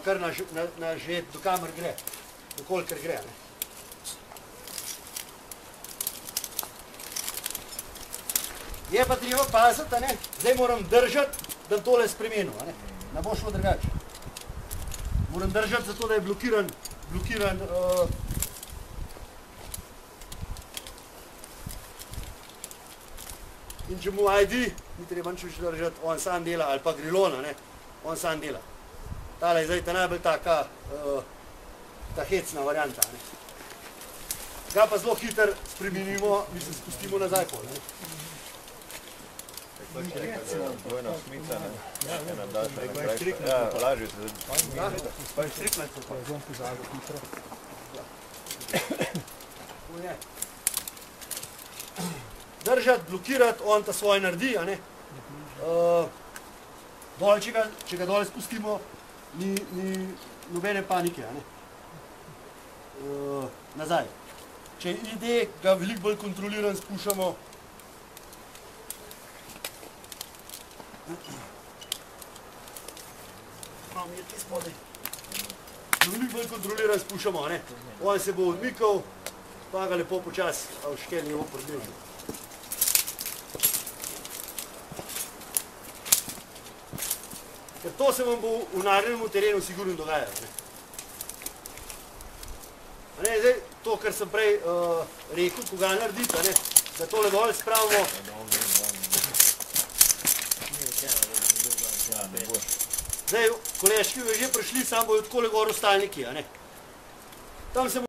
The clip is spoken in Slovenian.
kar na žet, do kamer gre, do kolikor gre. Ne. Je pa treba paziti, ne, zdaj moram držati, da bom tole spremenil, ne bo šlo drugače. Moram držati zato, da je blokiran in če mu ID, ni treba nič več držati, on sam dela, ali pa grilona, ne, on sam dela. Tale je zdaj ta najbolj taka, ta hecna varianta, ne. Ga pa zelo hitro spremenimo, mislim, spustimo nazaj pol, ne. Dvojna smica, ne? Ena daljša, ena krajša. Ja, lažje se zdaj. Pa je striknat se pa. Zom pozabil hitro. Držati, blokirati, on ta svoje naredi, a ne. Dole, če ga dole spustimo, ni nobene panike, a ne. Nazaj. Če ide, ga veliko bolj kontroliran spuščamo. Imam je ti spodaj. Veliko bolj kontroliran spuščamo, a ne. On se bo odmikal, pa ga lepo počas, a v škel ne bo približil. Ker to se vam bo v naravnem terenu sigurno dogajalo. Zdaj, to, kar sem prej rekel, ko ga naredite, da tole dol spravimo. Zdaj, koležki že prišli, samo bojo takole gor ostalniki. Tam se